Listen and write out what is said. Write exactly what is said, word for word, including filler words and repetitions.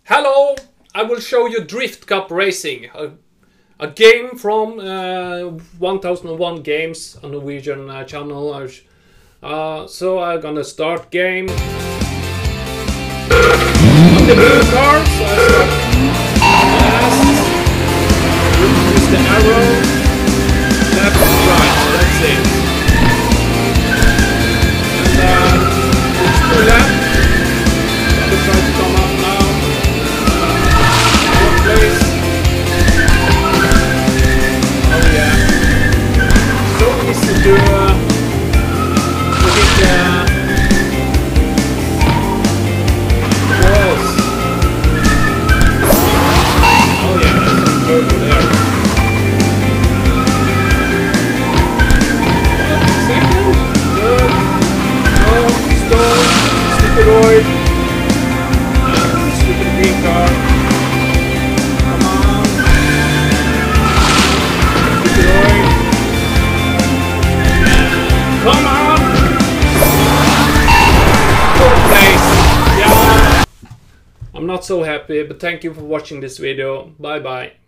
Hello! I will show you Drift Cup Racing, a, a game from uh, one thousand one Games, a Norwegian uh, channel. Uh, so I'm gonna start game. On the blue car, so I start fast. Use the arrow. Left, right, that's it. And uh, it's two left. I will try to come up now. Place. Oh yeah. So easy to, uh, to hit the walls. Oh yeah, there's some turbo there. Second, third, no, stone, stupidoid, uh, stupid green car. Come on! Good place! Yeah! I'm not so happy, but thank you for watching this video. Bye bye.